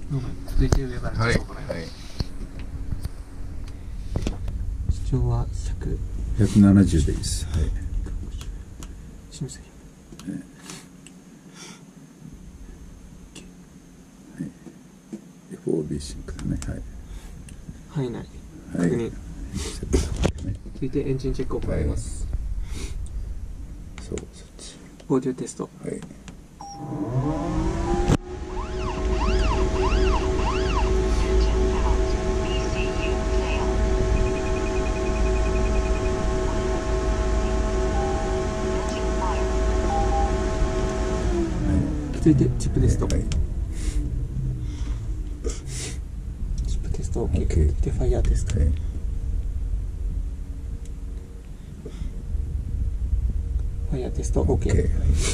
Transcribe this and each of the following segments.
続いて上からはい、 チェックを行います。 はい、 主張は 170でいいです。はい。 清水。 FOB シンクだね。はい。 範囲内。 はい。 確認。続いてエンジンチェックを行います。 そう、そっち。 オーディオテスト。 はい。 続いてチップテスト。 はい。 チップテスト OK。 OK 続いてファイヤーテスト。 はい。 ファイヤーテスト OK。 OK。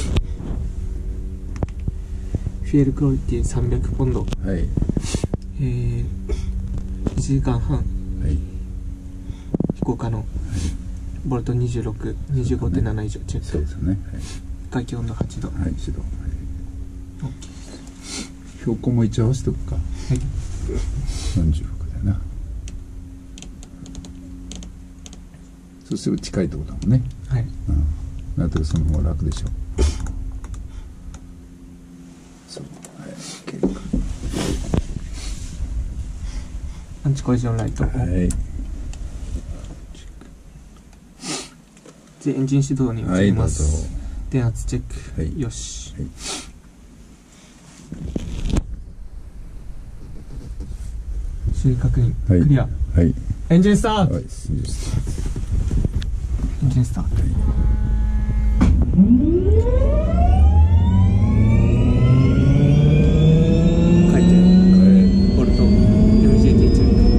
フュエルクオリティ300ポンド。 はい。 1時間半はい飛行可能。ボルト26、25.7 以上チェック。 そうですね。はい。 外気温度8度。 はい、1度。はい。 OK。 標高も一応合わせておくか。 はい。 46だよな。そうすぐ近いところだもんね。 はい。 うん。なんとかその方が楽でしょう。そう。はい。OK か。 アンチコリジョンライト。 はい。 で、エンジン始動に移はい、どうぞ。 ります。電圧チェック。 はいよし。 はい。 修理確認。 はいクリア。 はい。 エンジンスタート。 はい、いいです。 エンジンスタート。回転。ボルト。MGT チェック。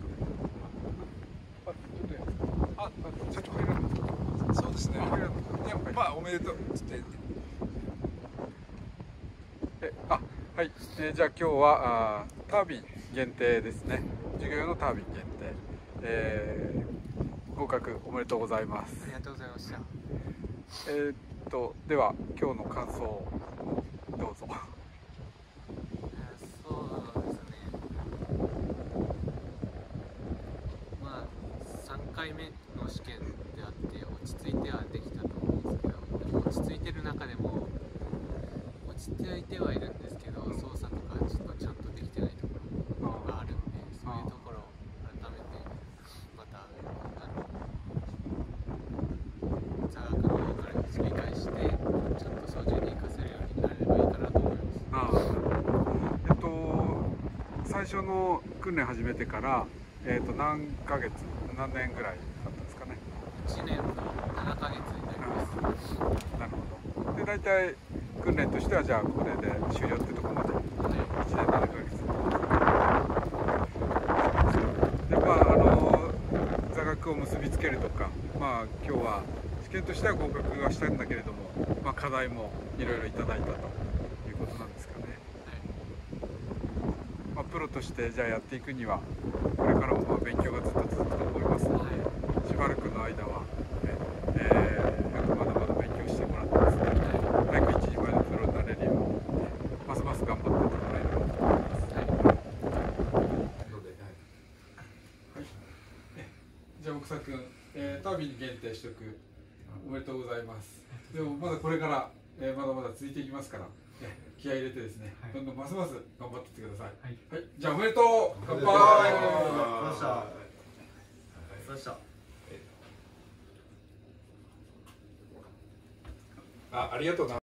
社長入らなかった。そうですね。入らなかった。いや、まあおめでとうつって。 はい。じゃあ今日はタービン限定ですね。授業用のタービン限定。合格おめでとうございます。 ありがとうございました。 では今日の感想をどうぞ。 そうですね。まあ3回目の試験であって落ち着いてはできたと思うんですけど、落ち着いてる中でも落ち着いてはいるんですけど、操作とかちょっとちゃんとできてないところがあるんで、そういうところを改めてまた座学の方から理解してちゃんと操縦に活かせるようになればいいかなと思います。 最初の訓練始めてから、何ヶ月何年ぐらいだったんですかね。 1年と7ヶ月になります。 なるほど。で大体訓練としてはじゃあこれで終了ってところまで1年7ヶ月。で座学を結びつけるとか、まあ今日は試験としては合格はしたんだけれども、まあ、課題もいろいろいただいたということなんですかね。まあ、プロとしてじゃあやっていくにはこれからもまあ勉強がずっと続くと思いますので、しばらくの間は、まだまだ勉強してもらってですね、早く一人前のプロになれるように、ますます頑張っていってもらえればと思います。じゃあ奥佐君、タービンに限定取得おめでとうございます。でもまだこれから、まだまだ続いていきますから、気合い入れてですね、どんどんますます頑張っていってください。はい、じゃあおめでとう。乾杯。ありがとうな。